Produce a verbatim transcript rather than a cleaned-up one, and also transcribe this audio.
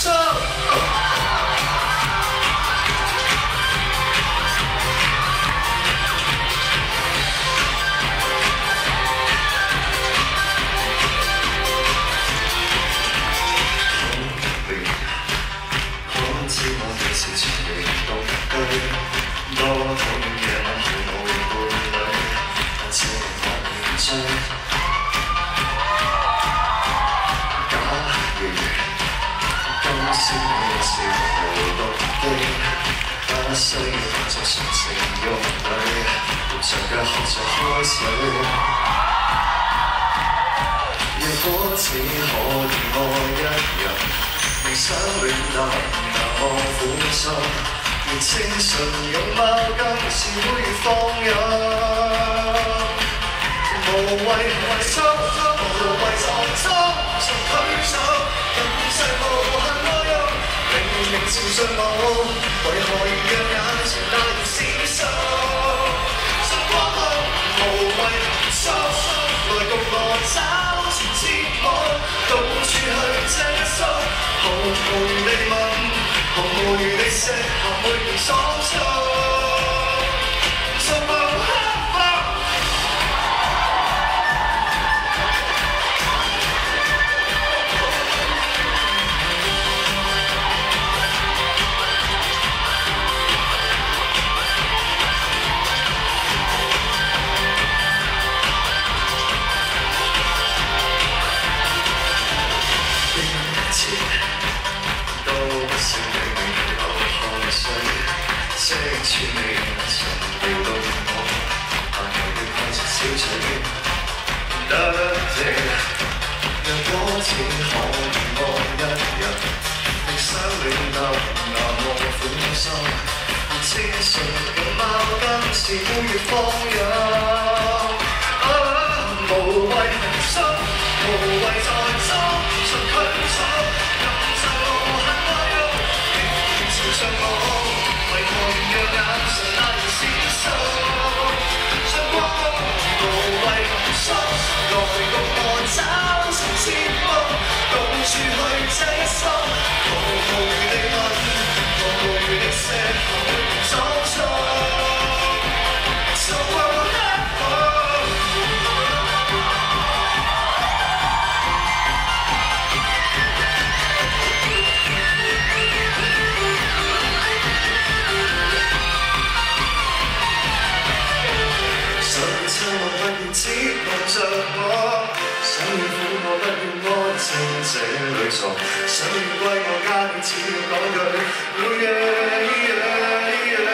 心。可知我的事情未獨居，多痛嘅毫無伴侶，但這我面追。假如今宵你是無動機，不需要化作純情玉女，活着腳喝着開水。若果只可以愛一人，未想永留那麼苦心，連清純容貌更是會放任。無謂為心，無謂在心，從拒走，人世無限愛慾，明明朝上舞，為何仍讓眼前大如廝守？信光後無謂含蓄，來共我找前節目，到處去遮羞，毫無餘地問，毫無餘地食，含每年爽速，從無刻薄。都不是你流汗水，識穿你眼神撩到我，但又要看着小嘴。得這，若果只可以愛一人，亦想永留那麼苦心，而清純容貌更是會越放任。無謂含蓄，無謂在心，盡驅走。上我，為何仍讓眼神那如廝守？信光後無謂含蓄，來共我找尋節目，到處去遮羞，毫無餘地問，毫無餘地食，毫無爽速，從無刻薄。只望着我，想要苦我不要安靜這裏坐，想要歸我家你只要講句 Oh yeah yeah yeah